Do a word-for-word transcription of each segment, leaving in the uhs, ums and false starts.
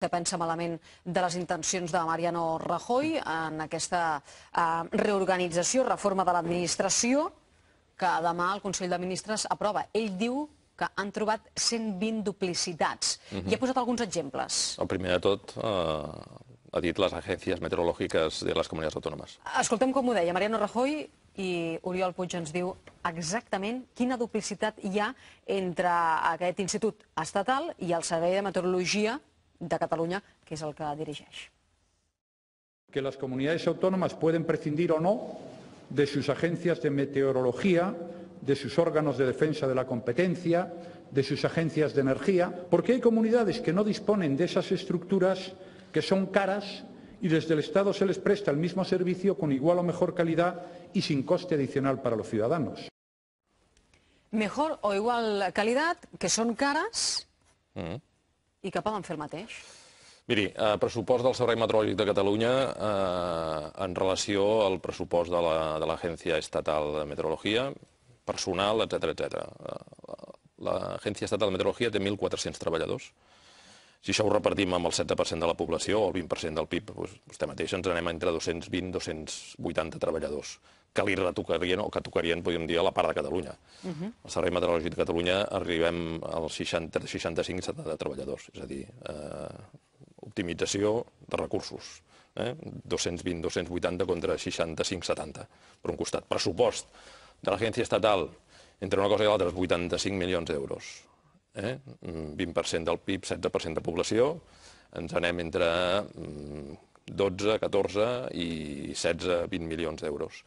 vostè pensa malament de les intencions de Mariano Rajoy en aquesta eh, reorganització, reforma de l'administració, que demà el Consell de Ministres aprova. Ell diu que han trobat cent vint duplicitats. Uh-huh. I ha posat alguns exemples. El primer de tot, eh, ha dit les agències meteorològiques de les comunitats autònomes. Escoltem com ho deia Mariano Rajoy i Oriol Puig ens diu exactament quina duplicitat hi ha entre aquest institut estatal i el Servei de Meteorologia de Catalunya, que és el que dirigeix. Que las comunidades autónomas pueden prescindir o no de sus agencias de meteorología, de sus órganos de defensa de la competencia, de sus agencias de energía, porque hay comunidades que no disponen de esas estructuras, que son caras, y desde el Estado se les presta el mismo servicio con igual o mejor calidad y sin coste adicional para los ciudadanos. Mejor o igual calidad, que són cares Mm. i que poden fer el mateix. Miri, eh, pressupost del Servei Meteorològic de Catalunya eh, en relació al pressupost de la- de l'Agència Estatal de Meteorologia, personal, etcètera, etcètera. L'Agència Estatal de Meteorologia té mil quatre-cents treballadors. Si això ho repartim amb el setze per cent de la població o el vint per cent del P I B, doncs vostè mateix ens anem entre dos-cents vint i dos-cents vuitanta treballadors que li retocarien o que tocarien, podríem dir, a la part de Catalunya. Uh-huh. El Servei Meteorològic de Catalunya arribem als seixanta, seixanta-cinc setanta treballadors, és a dir, eh, optimització de recursos. Eh? dos-cents vint, dos-cents vuitanta contra seixanta-cinc setanta, per un costat. Pressupost de l'Agència Estatal, entre una cosa i l'altra, vuitanta-cinc milions d'euros. Eh? vint per cent del P I B, setze per cent de població, ens anem entre dotze, catorze i setze, vint milions d'euros.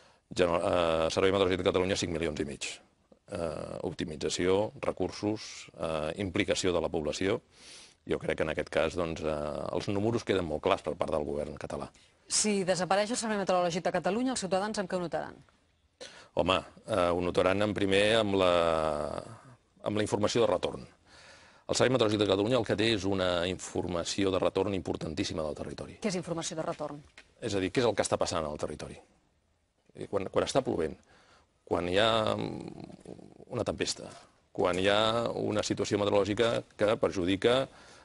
Eh, Servei Meteorològic de Catalunya, cinc milions i mig. Eh, optimització, recursos, eh, implicació de la població. Jo crec que en aquest cas doncs, eh, els números queden molt clars per part del govern català. Si desapareix el Servei Meteorològic de Catalunya, els ciutadans amb què ho notaran? Home, eh, ho notaran en primer amb la, amb la informació de retorn. El Servei Meteorològic de Catalunya el que té és una informació de retorn importantíssima del territori. Què és informació de retorn? És a dir, què és el que està passant al territori? I quan, quan està plovent, quan hi ha una tempesta, quan hi ha una situació meteorològica que perjudica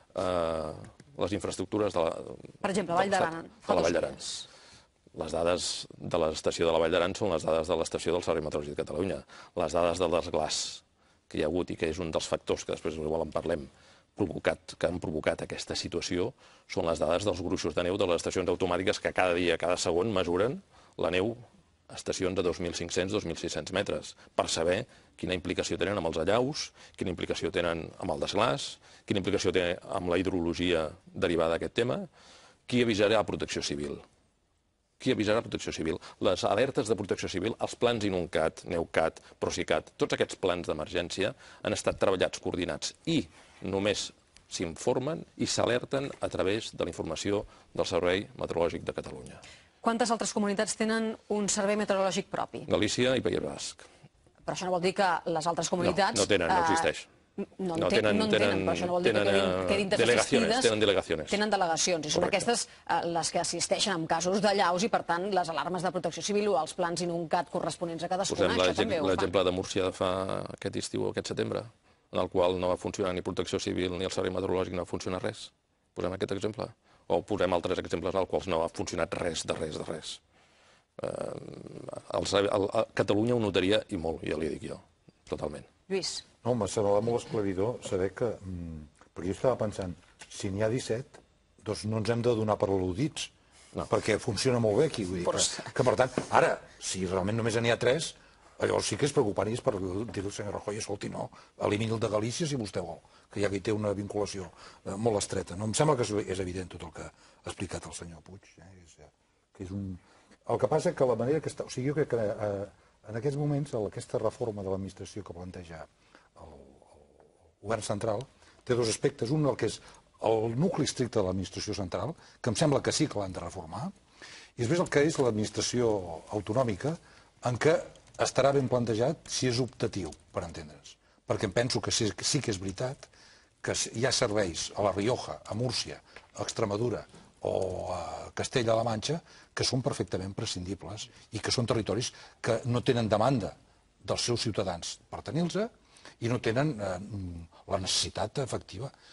eh, les infraestructures de la... Per exemple, Vall d'Aran. De la Vall d'Aran. Les dades de l'estació de la Vall d'Aran són les dades de l'estació del Servei Meteorològic de Catalunya. Les dades del desglàs que hi ha hagut i que és un dels factors que després igual en parlem, provocat, que han provocat aquesta situació, són les dades dels gruixos de neu de les estacions automàtiques que cada dia, cada segon, mesuren la neu a estacions de dos mil cinc-cents a dos mil sis-cents metres, per saber quina implicació tenen amb els allaus, quina implicació tenen amb el desglàs, quina implicació té amb la hidrologia derivada d'aquest tema, qui avisarà a Protecció Civil. Qui avisarà a Protecció Civil? Les alertes de Protecció Civil, els plans INUNCAT, NEUCAT, PROSICAT, tots aquests plans d'emergència han estat treballats, coordinats i només s'informen i s'alerten a través de la informació del Servei Meteorològic de Catalunya. Quantes altres comunitats tenen un servei meteorològic propi? Galícia i País Basc. Però això no vol dir que les altres comunitats... No, no tenen, no existeix. No, no, tenen, no en tenen, però això no vol dir tenen, que quedin, quedin desassistides. Tenen delegacions. Tenen delegacions, i són Correcte. aquestes eh, les que assisteixen en casos d'allaus i, per tant, les alarmes de protecció civil o els plans INUNCAT corresponents a cadascuna, Posem això també ho fan. l'exemple de Múrcia de fa aquest estiu o aquest setembre, en el qual no va funcionar ni Protecció Civil ni el Servei Meteorològic, no va funcionar res. Posem aquest exemple. O posem altres exemples als quals no ha funcionat res, de res, de res. Eh, el, el, el, Catalunya ho notaria i molt, ja li dic jo, totalment. Lluís. No, home, serà molt esclaridor saber que... Mm, perquè jo estava pensant, si n'hi ha disset, doncs no ens hem de donar per al·ludits, no. Perquè funciona molt bé aquí. Vull dir, que, que, per tant, ara, si realment només n'hi ha tres, llavors sí que és preocupant i és per dir al senyor Rajoy, escolti, no, elimini el de Galícia si vostè vol, que ja que hi té una vinculació eh, molt estreta. No, em sembla que és evident tot el que ha explicat el senyor Puig. Eh? És, que és un... El que passa que la manera que està... O sigui, jo crec que eh, en aquests moments aquesta reforma de l'administració que planteja el, el govern central té dos aspectes. Un, el que és el nucli estricte de l'administració central, que em sembla que sí que l'han de reformar, i després el que és l'administració autonòmica, en què estarà ben plantejat si és optatiu, per entendre's. Perquè em penso que sí, sí que és veritat que hi ha serveis a la Rioja, a Múrcia, a Extremadura o a Castella-La Manxa que són perfectament prescindibles i que són territoris que no tenen demanda dels seus ciutadans per tenir-los i no tenen eh, la necessitat efectiva.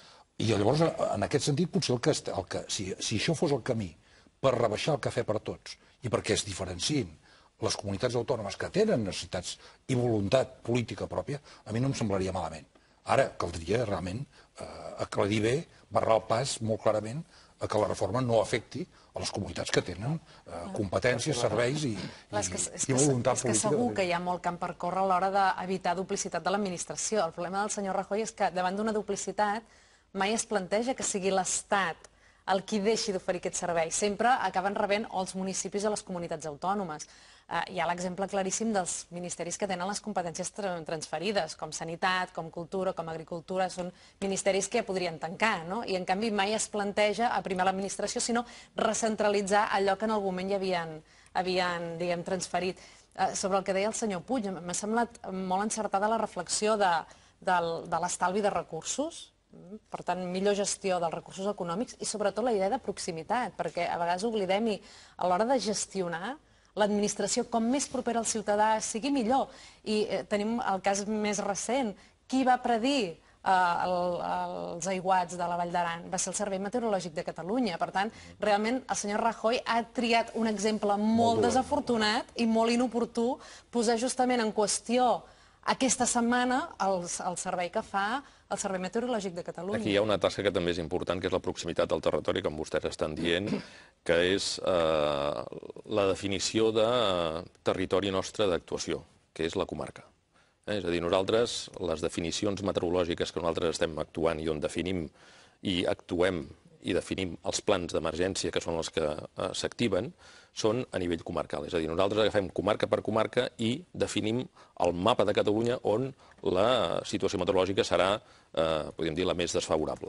I llavors, en aquest sentit, potser el que, el que si, si això fos el camí per rebaixar el cafè per tots i perquè es diferenciïn les comunitats autònomes que tenen necessitats i voluntat política pròpia, a mi no em semblaria malament. Ara caldria realment eh, aclarir bé, barrar el pas molt clarament a que la reforma no afecti a les comunitats que tenen eh, competències, serveis i, i, és que, és i voluntat és que política. Segur que hi ha molt camp per córrer a l'hora d'evitar duplicitat de l'administració. El problema del senyor Rajoy és que davant d'una duplicitat mai es planteja que sigui l'Estat el qui deixi d'oferir aquest servei. Sempre acaben rebent els municipis o les comunitats autònomes. Uh, hi ha l'exemple claríssim dels ministeris que tenen les competències tra transferides, com Sanitat, com Cultura, com Agricultura, són ministeris que podrien tancar, no? I en canvi mai es planteja aprimar l'administració, sinó recentralitzar allò que en algun moment ja havien, havien diguem, transferit. Uh, sobre el que deia el senyor Puig, m'ha semblat molt encertada la reflexió de, de, de l'estalvi de recursos, per tant, millor gestió dels recursos econòmics i sobretot la idea de proximitat, perquè a vegades oblidem i a l'hora de gestionar l'administració com més propera al ciutadà sigui millor. I eh, tenim el cas més recent. Qui va predir eh, el, els aiguats de la Vall d'Aran? Va ser el Servei Meteorològic de Catalunya. Per tant, realment el senyor Rajoy ha triat un exemple molt, molt desafortunat i molt inoportú posar justament en qüestió aquesta setmana el, el servei que fa el Servei Meteorològic de Catalunya. Aquí hi ha una tasca que també és important, que és la proximitat al territori, com vostès estan dient, que és eh, la definició de territori nostre d'actuació, que és la comarca. Eh? És a dir, nosaltres, les definicions meteorològiques que nosaltres estem actuant i on definim i actuem i definim els plans d'emergència, que són els que eh, s'activen, són a nivell comarcal. És a dir, nosaltres agafem comarca per comarca i definim el mapa de Catalunya on la situació meteorològica serà, eh, podríem dir, la més desfavorable.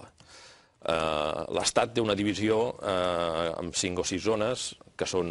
Eh, L'Estat té una divisió eh, amb cinc o sis zones, que són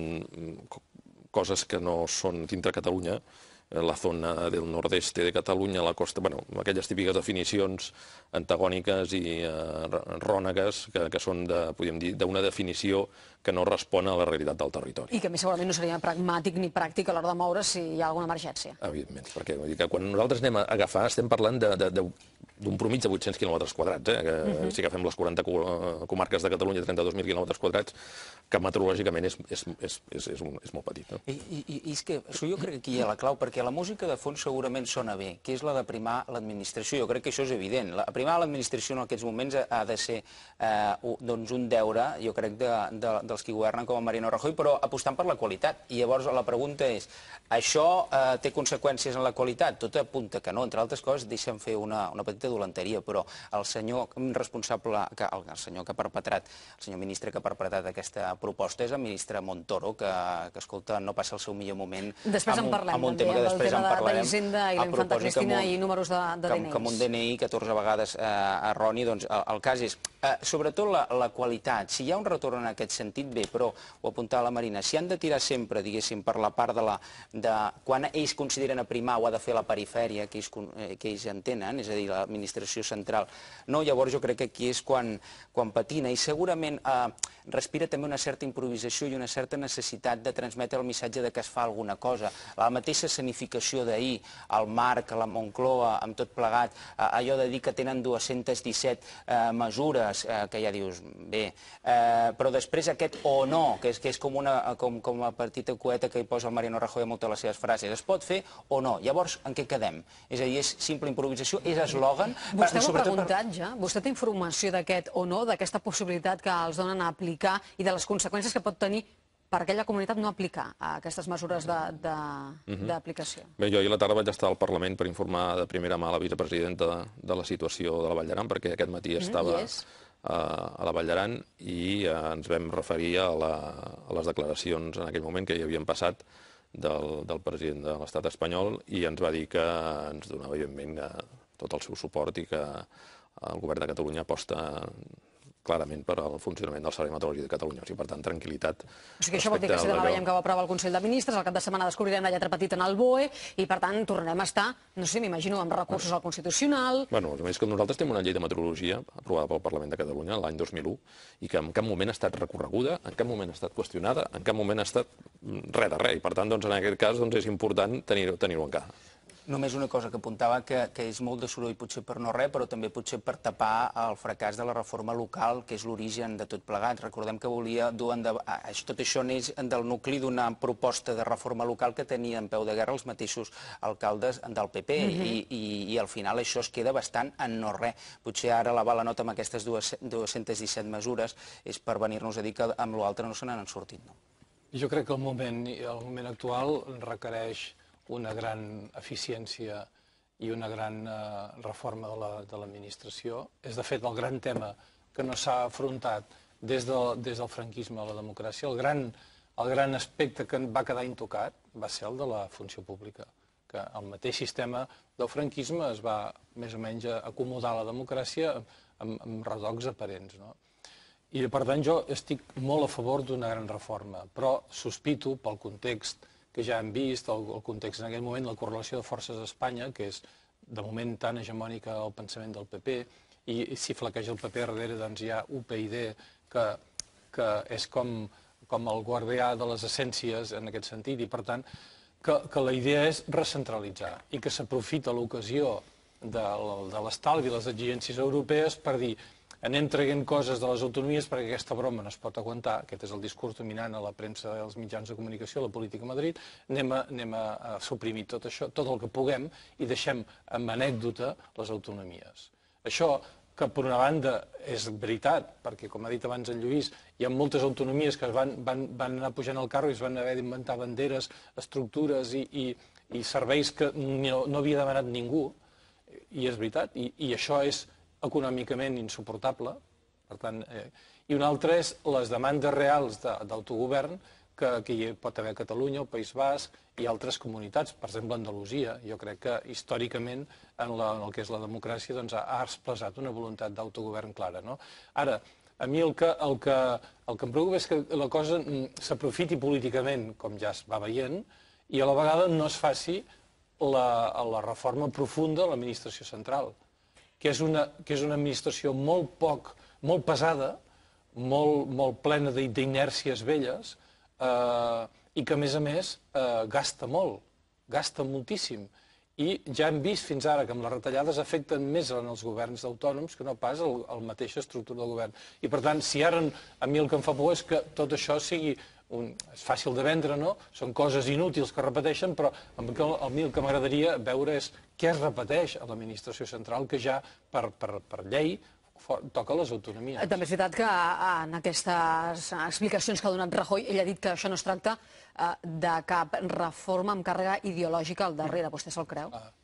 coses que no són dintre Catalunya, la zona del nord-este de Catalunya, la costa, bueno, aquelles típiques definicions antagòniques i eh, rònegues que, que són de, podríem dir, d'una definició que no respon a la realitat del territori. I que a més segurament no seria pragmàtic ni pràctic a l'hora de moure si hi ha alguna emergència. Evidentment, perquè vull dir que quan nosaltres anem a agafar estem parlant de, de, de d'un promig de vuit-cents quilòmetres quadrats, eh? que, uh -huh. Si agafem les quaranta comarques de Catalunya, trenta-dos mil quilòmetres quadrats, que meteorològicament és, és, és, és, és, un, és molt petit. No? I, i, I és que això jo crec que aquí hi ha la clau, perquè la música de fons segurament sona bé, que és la de primar l'administració. Jo crec que això és evident. La, primar l'administració en aquests moments ha de ser eh, doncs un deure, jo crec, de, de, dels qui governen com a Mariano Rajoy, però apostant per la qualitat. I llavors la pregunta és, això eh, té conseqüències en la qualitat? Tot apunta que no. Entre altres coses, deixa'm fer una, una petita dolenteria, però el senyor responsable, que, el, el senyor que ha perpetrat, el senyor ministre que ha perpetrat aquesta proposta és el ministre Montoro, que, que escolta, no passa el seu millor moment. Després en parlem, amb un tema que després en parlarem. De l'Hisenda i la infanta Cristina i números de, de que, D N Is. Que amb un D N I catorze vegades eh, erroni, doncs el, el cas és, eh, sobretot la, la qualitat. Si hi ha un retorn en aquest sentit, bé, però ho apuntava la Marina, si han de tirar sempre, diguéssim, per la part de la... de quan ells consideren aprimar o ha de fer la perifèria que ells, eh, que ells entenen, és a dir, l'administració central. No, llavors jo crec que aquí és quan, quan patina i segurament eh, respira també una certa improvisació i una certa necessitat de transmetre el missatge de que es fa alguna cosa. La mateixa escenificació d'ahir, el Marc, la Moncloa, amb tot plegat, eh, allò de dir que tenen dues-centes disset eh, mesures, eh, que ja dius, bé, eh, però després aquest o no, que és, que és com una com, com una petita coeta que hi posa el Mariano Rajoy a moltes de les seves frases, es pot fer o no. Llavors, en què quedem? És a dir, és simple improvisació, és eslògan. Vostè ho ha preguntat ja? Vostè té informació d'aquest o no, d'aquesta possibilitat que els donen a aplicar i de les conseqüències que pot tenir per aquella comunitat no aplicar aquestes mesures d'aplicació? Bé, jo ahir a la tarda vaig estar al Parlament per informar de primera mà la vicepresidenta de la situació de la Vall d'Aran, perquè aquest matí estava a la Vall d'Aran i ens vam referir a les declaracions en aquell moment que hi havien passat del, del president de l'estat espanyol i ens va dir que ens donava, evidentment, tot el seu suport i que el govern de Catalunya aposta clarament per al funcionament del Servei Meteorològic de Catalunya. O sigui, per tant, tranquil·litat. O sigui, això vol dir que si demà veiem que ho aprova el Consell de Ministres, al cap de setmana descobrirem la lletra petita en el B O E i, per tant, tornarem a estar, no sé, m'imagino, amb recursos al Constitucional... Bueno, a més que nosaltres tenim una llei de meteorologia aprovada pel Parlament de Catalunya l'any dos mil u i que en cap moment ha estat recorreguda, en cap moment ha estat qüestionada, en cap moment ha estat res de res. I, per tant, doncs, en aquest cas, doncs, és important tenir-ho tenir-ho en cara. Només una cosa que apuntava, que, que és molt de soroll potser per no res, però també potser per tapar el fracàs de la reforma local, que és l'origen de tot plegat. Recordem que volia dur endavant... Tot això neix del nucli d'una proposta de reforma local que tenia en peu de guerra els mateixos alcaldes del P P, i, i, i al final això es queda bastant en no res. Potser ara la bala nota amb aquestes dues-centes disset mesures és per venir-nos a dir que amb l'altre no se n'han sortit. No? Jo crec que el moment, el moment actual requereix una gran eficiència i una gran eh, reforma de l'administració. La, és, de fet, el gran tema que no s'ha afrontat des, de, des del franquisme a la democràcia. El gran, el gran aspecte que va quedar intocat va ser el de la funció pública, que el mateix sistema del franquisme es va més o menys acomodar a la democràcia amb, amb redocs aparents. No? I, per tant, jo estic molt a favor d'una gran reforma, però sospito, pel context que ja hem vist, el, el context en aquell moment, la correlació de forces a Espanya, que és de moment tan hegemònica el pensament del P P, i, i si flaqueja el P P darrere, doncs hi ha U P y D, que, que és com, com el guardià de les essències en aquest sentit, i per tant, que, que la idea és recentralitzar i que s'aprofita l'ocasió de, de l'estalvi i les exigències europees per dir anem traient coses de les autonomies perquè aquesta broma no es pot aguantar, aquest és el discurs dominant a la premsa i als mitjans de comunicació, a la política a Madrid, anem a, anem a, a suprimir tot això, tot el que puguem, i deixem amb anècdota les autonomies. Això, que per una banda és veritat, perquè com ha dit abans en Lluís, hi ha moltes autonomies que van, van, van anar pujant al carro i es van haver d'inventar banderes, estructures i, i, i serveis que no, no havia demanat ningú, i és veritat, i, i això és econòmicament insuportable, per tant, eh, i una altra és les demandes reals d'autogovern que, que hi pot haver a Catalunya, el País Basc i altres comunitats, per exemple Andalusia. Jo crec que històricament en, la, en el que és la democràcia doncs, ha, ha expressat una voluntat d'autogovern clara. No? Ara, a mi el que, el, que, el que em preocupa és que la cosa s'aprofiti políticament, com ja es va veient, i a la vegada no es faci la, la reforma profunda de l'administració central, que és una, que és una administració molt poc, molt pesada, molt, molt plena d'inèrcies velles, eh, i que, a més a més, eh, gasta molt, gasta moltíssim. I ja hem vist fins ara que amb les retallades afecten més en els governs autònoms que no pas el, el mateixa estructura del govern. I, per tant, si ara a mi el que em fa por és que tot això sigui un, és fàcil de vendre, no? Són coses inútils que repeteixen, però a mi el que m'agradaria veure és què es repeteix a l'administració central, que ja per, per, per llei toca les autonomies. També és veritat que en aquestes explicacions que ha donat Rajoy, ell ha dit que això no es tracta de cap reforma amb càrrega ideològica al darrere. Vostè se'l creu? Ah.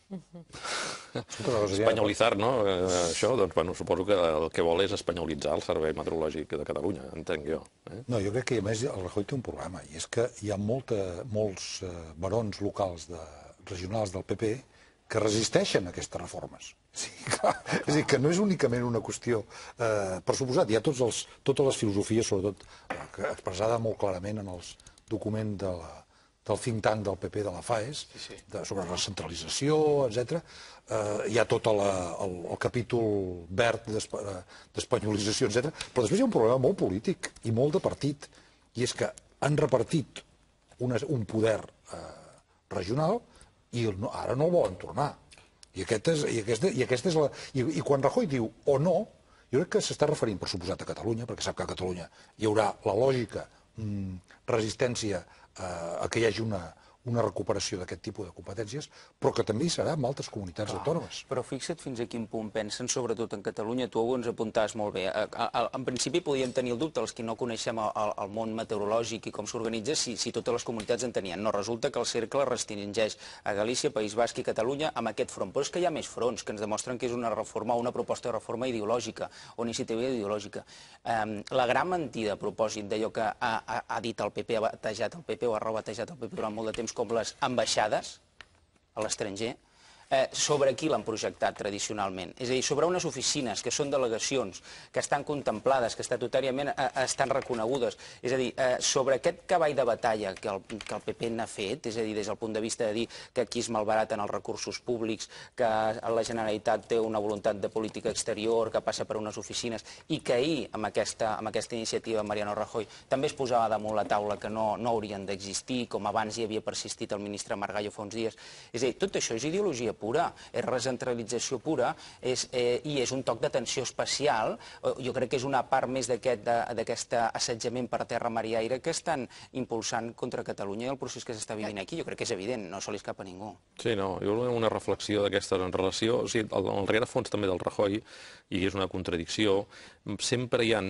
Espanyolitzar, no? Això, doncs, bueno, suposo que el que vol és espanyolitzar el Servei Meteorològic de Catalunya, entenc jo. Eh? No, jo crec que, a més, el Rajoy té un problema, i és que hi ha molta, molts eh, barons locals de, regionals del P P que resisteixen a aquestes reformes. Sí, clar. És a dir, que no és únicament una qüestió... Eh, per suposat, hi ha tots els, totes les filosofies, sobretot eh, expressada molt clarament en els documents de la, del think tank del P P de la FAES, sí, sí. De, sobre recentralització, etcètera. Eh, hi ha tot la, el, el capítol verd d'espanyolització, etcètera. Però després hi ha un problema molt polític i molt de partit, i és que han repartit una, un poder eh, regional i el, ara no el volen tornar. I, aquest és, i, aquesta, i, aquesta és la, i, i quan Rajoy diu o no, jo crec que s'està referint, per suposat, a Catalunya, perquè sap que a Catalunya hi haurà la lògica mm, resistència a que hi hagi una, una recuperació d'aquest tipus de competències, però que també hi serà en altres comunitats Clar. autònomes. Però fixa't fins a quin punt pensen, sobretot en Catalunya, tu ho ens apuntaves molt bé. En principi podíem tenir el dubte, els que no coneixem el, el món meteorològic i com s'organitza, si, si totes les comunitats en tenien. No, resulta que el cercle restringeix a Galícia, País Basc i Catalunya amb aquest front. Però és que hi ha més fronts que ens demostren que és una reforma, una proposta de reforma ideològica, o iniciativa ideològica. Um, la gran mentida a propòsit d'allò que ha, ha, ha dit el P P, ha batejat el P P o ha rebatejat el P P durant molt de temps, com les ambaixades a l'estranger, sobre qui l'han projectat tradicionalment. És a dir, sobre unes oficines que són delegacions, que estan contemplades, que estatutàriament estan reconegudes. És a dir, sobre aquest cavall de batalla que el P P n'ha fet, és a dir, des del punt de vista de dir que aquí es malbaraten els recursos públics, que la Generalitat té una voluntat de política exterior, que passa per unes oficines, i que ahir, amb aquesta iniciativa de Mariano Rajoy, també es posava damunt la taula que no haurien d'existir, com abans hi havia persistit el ministre Margallo fa uns dies. És a dir, tot això és ideologia pura, és recentralització pura i és un toc d'atenció especial. Jo crec que és una part més d'aquest assetjament per terra, mar i aire que estan impulsant contra Catalunya i el procés que s'està vivint aquí. Jo crec que és evident, no se li escapa a ningú. Sí, no, jo vull una reflexió d'aquestes en relació, o sigui, el rerefons també del Rajoy, i és una contradicció, sempre hi ha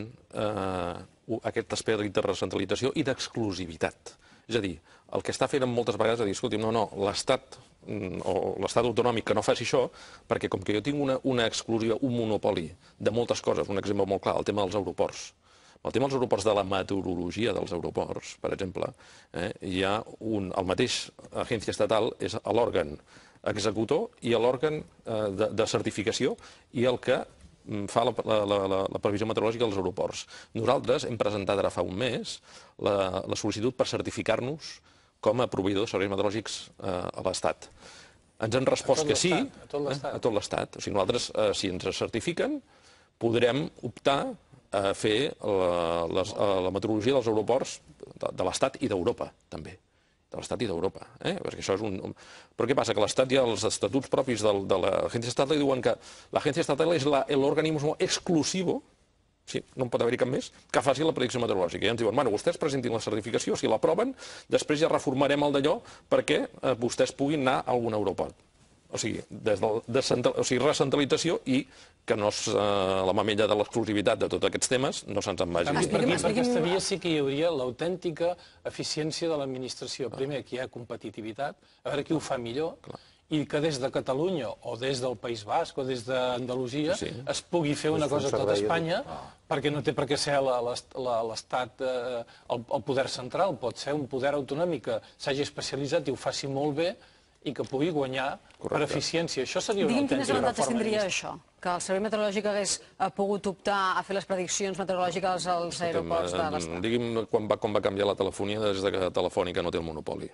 aquest esperit de recentralització i d'exclusivitat. És a dir, el que està fent moltes vegades és dir, escolti, no, no, l'Estat o l'Estat autonòmic que no faci això, perquè com que jo tinc una exclusiva, un monopoli de moltes coses, un exemple molt clar, el tema dels aeroports. El tema dels aeroports, de la meteorologia dels aeroports, per exemple, hi ha un, el mateix agència estatal és l'òrgan executor i l'òrgan de certificació i el que fa la previsió meteorològica dels aeroports. Nosaltres hem presentat ara fa un mes la sol·licitud per certificar-nos com a proveïdor de serveis meteorològics a l'Estat. Ens han respost que sí, a tot l'Estat. O sigui, nosaltres, si ens certifiquen, podrem optar a fer la meteorologia dels aeroports de l'Estat i d'Europa, també. De l'Estat i d'Europa. Però què passa? Que l'Estat hi ha els estatuts propis de l'agència estatal i diuen que l'agència estatal és l'organisme exclusivo, no en pot haver-hi cap més, que faci la predicció meteorològica. I ens diuen, bueno, vostès presentin la certificació, si l'aproven, després ja reformarem el d'allò perquè vostès puguin anar a algun aeroport. O sigui, recentralització i que la mamella de l'exclusivitat de tots aquests temes no se'ns en vagi. Per aquesta via sí que hi hauria l'autèntica eficiència de l'administració. Primer, que hi ha competitivitat, a veure qui ho fa millor, i que des de Catalunya o des del País Basc o des d'Andalusia es pugui fer una cosa a tot Espanya, perquè no té per què ser l'Estat el poder central, pot ser un poder autonòmic que s'hagi especialitzat i ho faci molt bé i que pugui guanyar per eficiència. Això seria una autèntica reforma. Digui'm quines avantatges tindria això? Que el Servei Meteorològic hagués pogut optar a fer les prediccions meteorològiques als aeroports de l'Estat? Digui'm com va canviar la telefonia des que Telefònica no té el monopoli.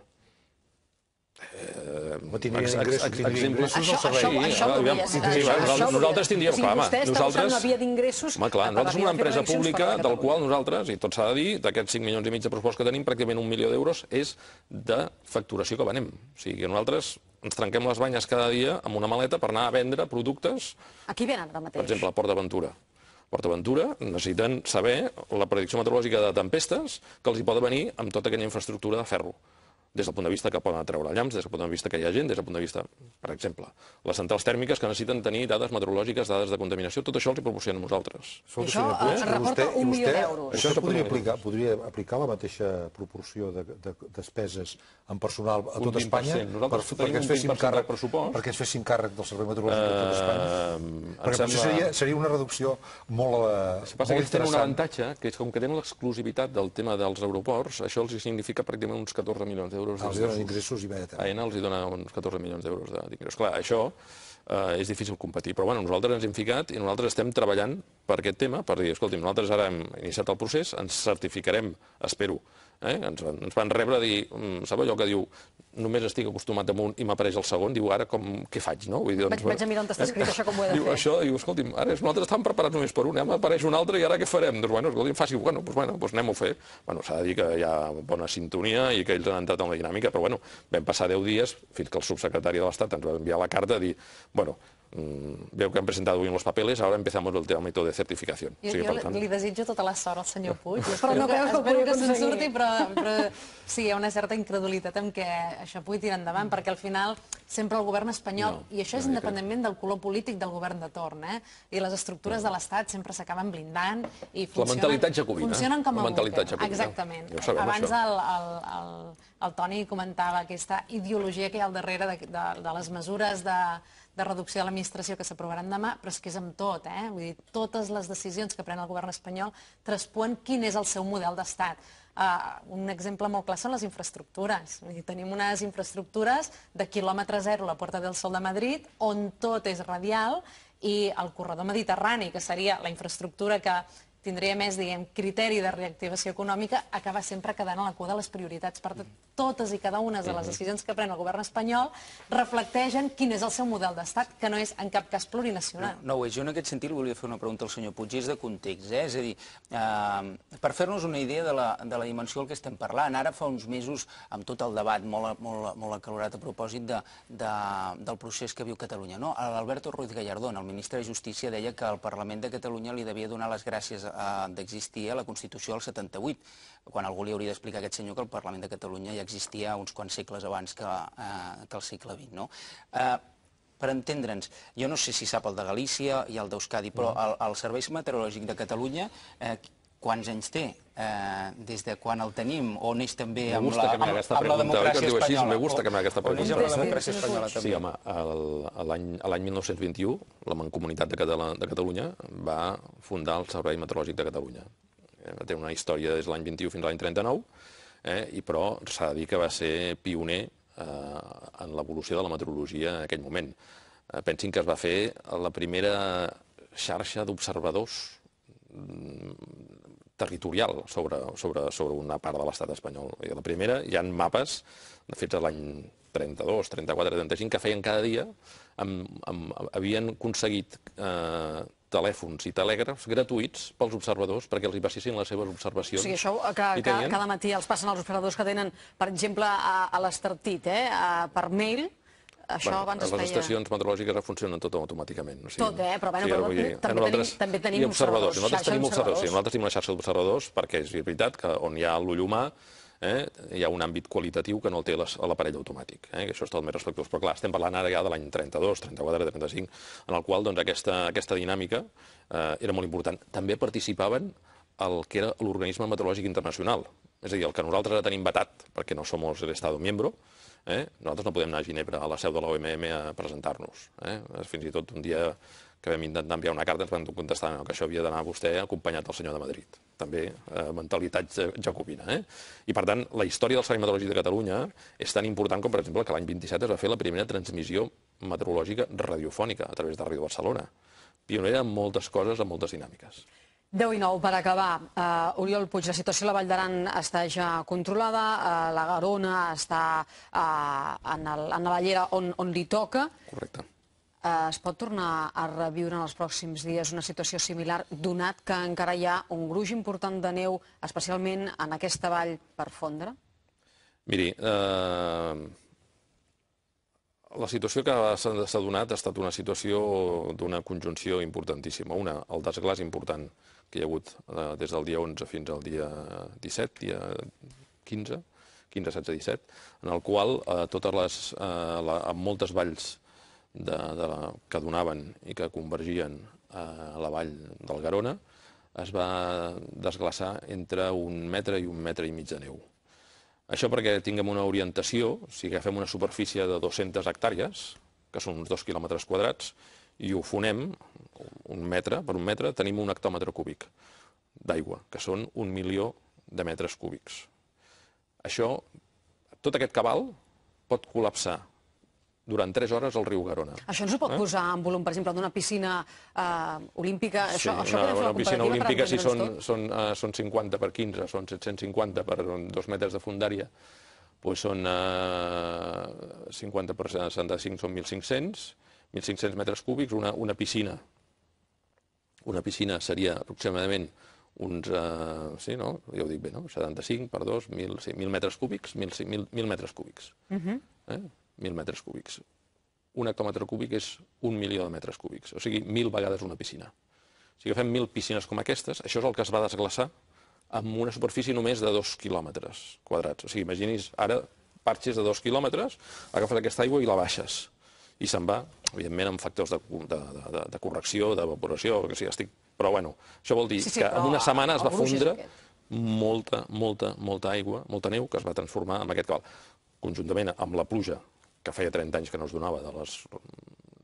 Nosaltres tindríem, clar, nosaltres som una empresa pública del qual nosaltres, i tot s'ha de dir, d'aquests cinc milions i mig de pressupost que tenim, pràcticament un milió d'euros és de facturació que venem. O sigui que nosaltres ens trenquem les banyes cada dia amb una maleta per anar a vendre productes. A qui venen ara mateix? Per exemple, a Port Aventura. Port Aventura necessiten saber la predicció meteorològica de tempestes que els hi pot venir amb tota aquella infraestructura de ferro. Des del punt de vista que poden treure llamps, des del punt de vista que hi ha gent, des del punt de vista, per exemple, les centrals tèrmiques que necessiten tenir dades meteorològiques, dades de contaminació, tot això els hi proporcionem nosaltres. I això reporta un milió d'euros. Això podria aplicar la mateixa proporció de despeses en personal a tot Espanya perquè ens fessin càrrec del Servei Meteorològic a tot Espanya? Perquè potser seria una reducció molt interessant. Ells tenen un avantatge, que és com que tenen l'exclusivitat del tema dels aeroports, això els significa pràcticament uns catorze milions d'euros. Els donen ingressos i beta. Aena els dona uns catorze milions d'euros d'ingressos. Clar, això és difícil competir, però bueno, nosaltres ens hem ficat i nosaltres estem treballant per aquest tema, per dir, escolti, nosaltres ara hem iniciat el procés, ens certificarem, espero, ens van rebre a dir, sap allò que diu, només estic acostumat a un i m'apareix el segon, diu, ara què faig, no? Vaig a mirar on està escrit això, com ho he de fer. Diu, això, diu, escolti'm, ara nosaltres estàvem preparats només per un, ja m'apareix un altre i ara què farem? Doncs, bueno, escolti'm, faci, bueno, doncs anem-ho a fer. Bueno, s'ha de dir que hi ha bona sintonia i que ells han entrat en la dinàmica, però bueno, vam passar deu dies fins que el subsecretari de l'Estat ens va enviar la carta a dir, bueno, veu que han presentat avui los papeles, ahora empezamos el tema de certificación. Jo li desitjo tota la sort al senyor Puig. Espero que se'n surti, però sí, hi ha una certa incredulitat en què això pugui tirar endavant, perquè al final sempre el govern espanyol, i això és independentment del color polític del govern de torn, i les estructures de l'Estat sempre s'acaben blindant i funcionen com a búnquer. Exactament. Abans el Toni comentava aquesta ideologia que hi ha al darrere de les mesures de de reducció de l'administració que s'aprovaran demà, però és que és amb tot, eh? Vull dir, totes les decisions que pren el govern espanyol traspuen quin és el seu model d'estat. Uh, un exemple molt clar són les infraestructures. Vull dir, tenim unes infraestructures de quilòmetre zero a la Puerta del Sol de Madrid, on tot és radial, i el corredor mediterrani, que seria la infraestructura que tindria més, diguem, criteri de reactivació econòmica, acaba sempre quedant a la cua de les prioritats. Per tant, totes i cada una de les decisions que pren el govern espanyol reflecteixen quin és el seu model d'estat, que no és en cap cas plurinacional. No, no ho és. Jo en aquest sentit li volia fer una pregunta al senyor Puig, és de context, eh? És a dir, eh, per fer-nos una idea de la, de la dimensió del que estem parlant, ara fa uns mesos, amb tot el debat molt, molt, molt acalorat a propòsit de, de, del procés que viu Catalunya, no? L'Alberto Ruiz Gallardón, el ministre de Justícia, deia que el Parlament de Catalunya li devia donar les gràcies d'existir a la Constitució del setanta-vuit, quan algú li hauria d'explicar a aquest senyor que el Parlament de Catalunya ja existia uns quants segles abans que, eh, que el segle vint, no? Eh, per entendre'ns, jo no sé si sap el de Galícia i el d'Euskadi, però el, el Servei Meteorològic de Catalunya, eh, quants anys té? Eh, des de quan el tenim? O neix també amb la, amb, amb la democràcia espanyola? Me gusta que me aquesta pregunta. O neix amb la democràcia espanyola també? Sí, home, l'any mil nou-cents vint-i-u, la Mancomunitat de, Catala, de Catalunya va fundar el Servei Meteorològic de Catalunya. Eh, té una història des de l'any vint-i-u fins a l'any trenta-nou, eh, i però s'ha de dir que va ser pioner eh, en l'evolució de la meteorologia en aquell moment. Eh, pensin que es va fer la primera xarxa d'observadors territorial sobre, sobre, sobre una part de l'estat espanyol. I la primera, hi ha mapes fets a l'any trenta-dos, trenta-quatre, trenta-cinc, que feien cada dia, amb, amb, havien aconseguit eh, telèfons i telègrafs gratuïts pels observadors perquè els hi passessin les seves observacions. O sigui, això que, que cada matí els passen als observadors que tenen, per exemple, a, a l'Estartit, eh, a, per mail. Això bueno, abans es les feia... estacions meteorològiques funcionen tot automàticament. O sigui, tot, eh? Però, bueno, sí, però dir, també, tenim, també tenim observadors. Nosaltres tenim observadors. Sí, nosaltres tenim una xarxa d'observadors perquè és veritat que on hi ha l'ull humà eh, hi ha un àmbit qualitatiu que no el té l'aparell automàtic, eh, que això és tot més respectuós. Però clar, estem parlant ara ja de l'any trenta-dos, trenta-quatre, trenta-cinc, en el qual doncs, aquesta, aquesta dinàmica eh, era molt important. També participaven el que era l'Organisme Meteorològic Internacional. És a dir, el que nosaltres tenim vetat, perquè no som el Estado miembro, eh, nosaltres no podem anar a Ginebra, a la seu de l'O M M, a presentar-nos. Eh? Fins i tot un dia que vam intentar enviar una carta ens van contestar que això havia d'anar vostè acompanyat del senyor de Madrid. També eh, mentalitat jacobina. Eh? I per tant, la història del Servei Meteorològic de Catalunya és tan important com, per exemple, que l'any vint-i-set es va fer la primera transmissió meteorològica radiofònica a través de Ràdio Barcelona. Pionera en moltes coses, en moltes dinàmiques. deu i nou, per acabar. Uh, Oriol Puig, la situació a la Vall d'Aran està ja controlada, uh, la Garona està uh, en, el, en la ballera on, on li toca. Correcte. Uh, es pot tornar a reviure en els pròxims dies una situació similar, donat que encara hi ha un gruix important de neu, especialment en aquesta vall per fondre? Miri, eh, la situació que s'ha donat ha estat una situació d'una conjunció importantíssima. Una, el desglàs important que hi ha hagut eh, des del dia onze fins al dia disset, dia quinze, quinze, setze, disset, en el qual eh, totes les, eh, la, amb moltes valls de, de la, que donaven i que convergien a la vall del Garona es va desglaçar entre un metre i un metre i mig de neu. Això perquè tinguem una orientació, si agafem una superfície de dues-centes hectàrees, que són uns dos quilòmetres quadrats, i ho fonem un metre per un metre, tenim un hectòmetre cúbic d'aigua, que són un milió de metres cúbics. Això, tot aquest cabal pot col·lapsar durant tres hores al riu Garona. Això ens ho pot eh? posar en volum, per exemple, d'una piscina eh, olímpica? Sí, això, això una, una piscina olímpica, si són, són, uh, són cinquanta per quinze, són set-cents cinquanta per dos metres de fondària, doncs són uh, cinquanta per setanta-cinc, són mil cinc-cents, mil cinc-cents metres cúbics, una, una piscina. Una piscina seria aproximadament uns, uh, sí, no? Ja ho dic bé, no? setanta-cinc per dos, mil, sí, mil metres cúbics, mil, mil, mil metres cúbics. Uh-huh. eh? mil metres cúbics. Un hectòmetre cúbic és un milió de metres cúbics, o sigui, mil vegades una piscina. Si agafem mil piscines com aquestes, això és el que es va desglaçar amb una superfície només de dos quilòmetres quadrats. O sigui, imagini's ara parxes de dos quilòmetres, agafes aquesta aigua i la baixes. I se'n va, evidentment, amb factors de, de, de, de correcció, d'evaporació, que sí, estic... Però, bueno, això vol dir sí, sí, que en una setmana es va fondre molta, molta, molta aigua, molta neu, que es va transformar en aquest cabal. Conjuntament amb la pluja que feia trenta anys que no es donava de les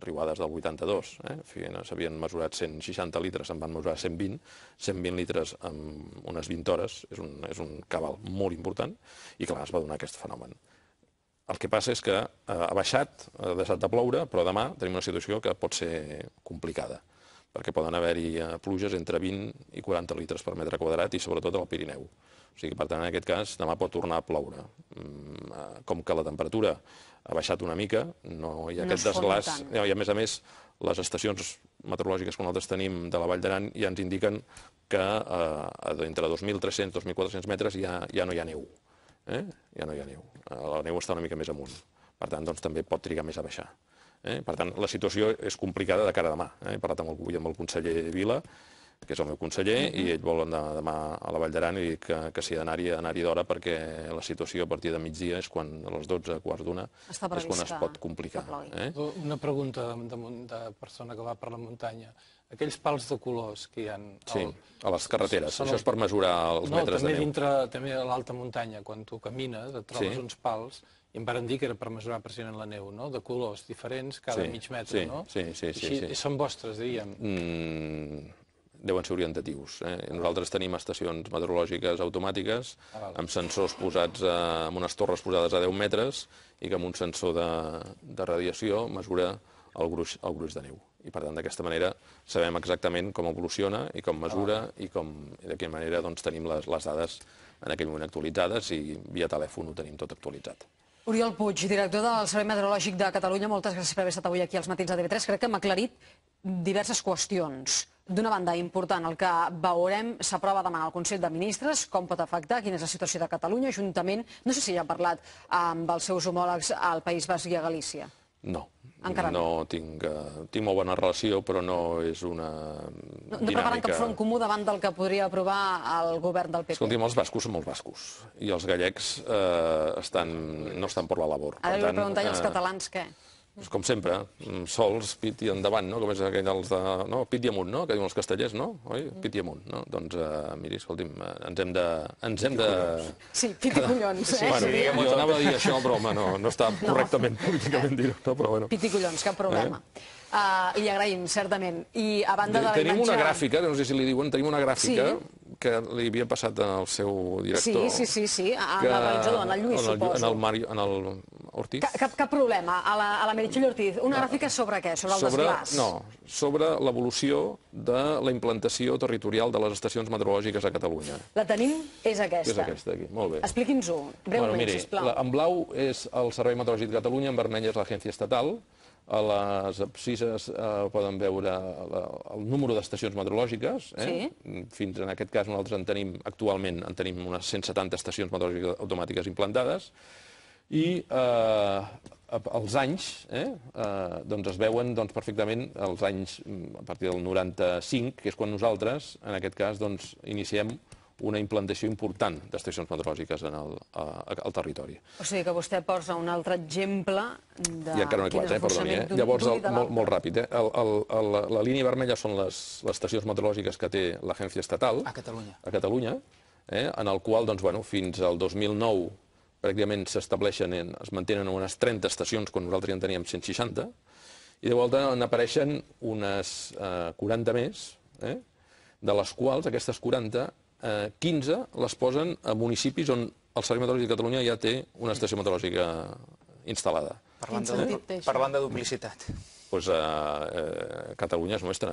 riuades del vuitanta-dos. S'havien mesurat cent seixanta litres, se'n van mesurar cent vint, cent vint litres en unes vint hores, és un cabal molt important, i clar, es va donar aquest fenomen. El que passa és que ha baixat, ha deixat de ploure, però demà tenim una situació que pot ser complicada, perquè poden haver-hi pluges entre vint i quaranta litres per metre quadrat i sobretot al Pirineu. O sigui, per tant, en aquest cas, demà pot tornar a ploure. Com que la temperatura ha baixat una mica, no hi ha aquest desglàs. I a més a més, les estacions meteorològiques que nosaltres tenim de la Vall d'Aran ja ens indiquen que entre dos mil tres-cents i dos mil quatre-cents metres ja no hi ha neu. Ja no hi ha neu. La neu està una mica més amunt. Per tant, també pot trigar més a baixar. Per tant, la situació és complicada de cara a demà. He parlat avui amb el conseller Vila, que és el meu conseller, i ell vol anar demà a la Vall d'Aran i que si ha d'anar-hi d'hora perquè la situació a partir de migdia és quan a les dotze, quarts d'una, és quan es pot complicar. Una pregunta de persona que va per la muntanya. Aquells pals de colors que hi ha... Sí, a les carreteres. Això és per mesurar els metres de neu. No, també a l'alta muntanya, quan tu camines, et trobes uns pals, i em van dir que era per mesurar precisament la neu, no? De colors diferents cada mig metre, no? Sí, sí, sí. I són vostres, diríem. Deuen ser orientatius. Nosaltres tenim estacions meteorològiques automàtiques amb sensors posats, amb unes torres posades a deu metres i que amb un sensor de radiació mesura el gruix de neu. I per tant, d'aquesta manera, sabem exactament com evoluciona i com mesura i de quina manera tenim les dades en aquell moment actualitzades i via telèfon ho tenim tot actualitzat. Oriol Puig, director del Servei Meteorològic de Catalunya, moltes gràcies per haver estat avui aquí als matins de T V tres. Crec que m'ha aclarit diverses qüestions. D'una banda, important, el que veurem s'aprova demà al Consell de Ministres, com pot afectar, quina és la situació de Catalunya, juntament, no sé si ja ha parlat amb els seus homòlegs al País Basc i a Galícia. No, no tinc molt bona relació, però no és una dinàmica... No preparen cap front comú davant del que podria aprovar el govern del P P? Escolti'm, els bascos són molt bascos i els gallecs no estan per la labor. Ara li preguntar i els catalans què? Com sempre, sols, pit i endavant, com és aquell dels de... Pit i amunt, no? Que diuen els castellers, no? Pit i amunt, no? Doncs, miri, escolti'm, ens hem de... Ens hem de... Sí, pit i collons, eh? Jo anava a dir això, però, home, no està correctament políticament dir-ho, però bueno. Pit i collons, cap problema. Li agraïm, certament. I a banda de la imatge... Tenim una gràfica, que no sé si li diuen, tenim una gràfica que li havia passat al seu director. Sí, sí, sí, en el realitzador, en el Lluís, suposo. En el Ortiz. Cap problema. A la Meritxell Ortiz. Una gràfica sobre què? Sobre el desglàs? No, sobre l'evolució de la implantació territorial de les estacions meteorològiques a Catalunya. La tenim? És aquesta. És aquesta, aquí. Molt bé. Expliqui'ns-ho, breument, sisplau. En blau és el Servei Meteorològic de Catalunya, en vermell és l'Agència Estatal. A les abscisses poden veure el número d'estacions meteorològiques. Fins en aquest cas nosaltres en tenim, actualment, en tenim unes cent setanta estacions meteorològiques automàtiques implantades. I els anys es veuen perfectament els anys a partir del noranta-cinc, que és quan nosaltres, en aquest cas, iniciem una implantació important d'estacions meteorològiques al territori. O sigui que vostè posa un altre exemple de... I encara no he acabat, perdoni. Llavors, molt ràpid, la línia vermella són les estacions meteorològiques que té l'Agència Estatal a Catalunya, en el qual fins al dos mil nou pràcticament s'estableixen, es mantenen unes trenta estacions, quan nosaltres ja en teníem cent seixanta, i de volta n'apareixen unes quaranta més, de les quals, aquestes quaranta, quinze les posen a municipis on el Servei Meteorològic de Catalunya ja té una estació meteorològica instal·lada. Parlant de duplicitat. Doncs Catalunya és nostra.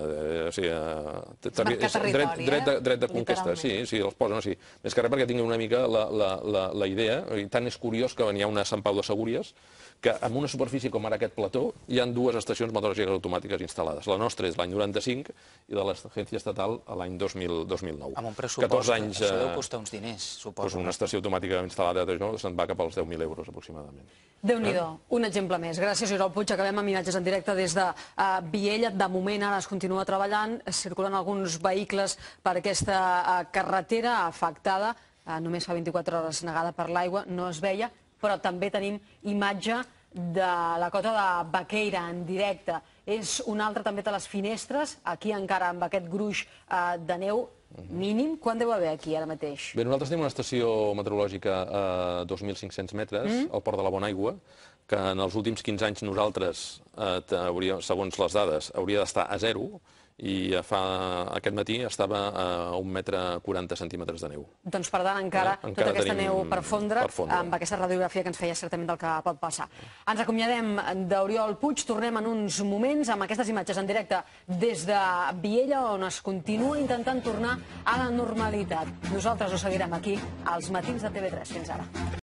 Dret de conquesta, sí, sí, els posen així. Més que res perquè tinguin una mica la idea, i tant és curiós que hi ha una a Sant Pau de Segúries, que en una superfície com ara aquest plató hi ha dues estacions meteorològiques automàtiques instal·lades. La nostra és l'any noranta-cinc i de l'Agència Estatal l'any dos mil nou. Amb un pressupost, això deu costar uns diners, suposo. Una estació automàtica instal·lada se'n va cap als deu mil euros aproximadament. Déu-n'hi-do, un exemple més. Gràcies, Oriol Puig. Acabem amb imatges en directe des de Viella. De moment ara es continua treballant, circulen alguns vehicles per aquesta carretera afectada. Només fa vint-i-quatre hores negada per l'aigua, no es veia, però també tenim imatge de la cota de Baqueira en directe. És una altra també de les finestres, aquí encara amb aquest gruix de neu, mínim. Quan deu haver aquí ara mateix? Bé, nosaltres tenim una estació meteorològica a dos mil cinc-cents metres, al port de la Bonaigua, que en els últims quinze anys nosaltres, segons les dades, hauria d'estar a zero, i aquest matí estava a un metre quaranta centímetres de neu. Doncs per tant encara tota aquesta neu per fondre amb aquesta radiografia que ens feia certament del que pot passar. Ens acomiadem d'Oriol Puig, tornem en uns moments amb aquestes imatges en directe des de Viella, on es continua intentant tornar a la normalitat. Nosaltres ho seguirem aquí als matins de T V tres. Fins ara.